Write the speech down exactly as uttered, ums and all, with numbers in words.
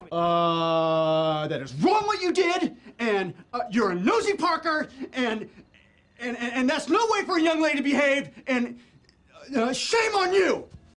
Uh, that is wrong what you did, and uh, you're a nosy Parker, and, and, and, and that's no way for a young lady to behave, and uh, shame on you!